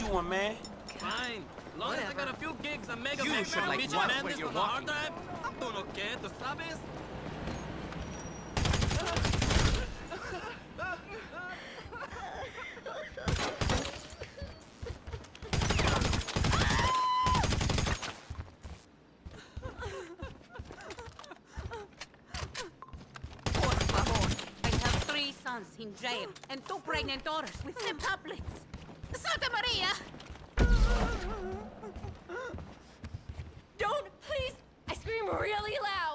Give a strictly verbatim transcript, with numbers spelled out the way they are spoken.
doing, man? Fine. Long as I got a few gigs on Mega You Man should, and like, Bicho watch Mendes where you're on the hard walking. drive, I'm doing okay, ¿tú sabes? Por favor. I have three sons in jail and two pregnant daughters with septuplets. Santa Maria! Don't, please! I scream really loud!